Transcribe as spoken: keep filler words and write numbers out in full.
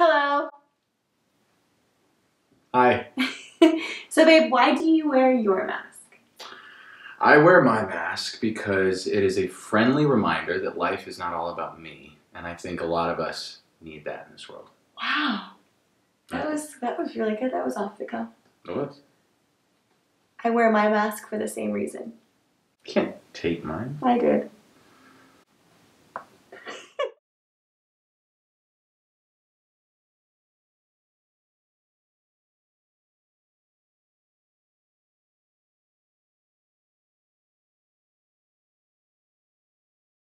Hello. Hi. So babe, why do you wear your mask? I wear my mask because it is a friendly reminder that life is not all about me. And I think a lot of us need that in this world. Wow. That was that was really good. That was off the cuff. It was. I wear my mask for the same reason. Can't take mine. I did.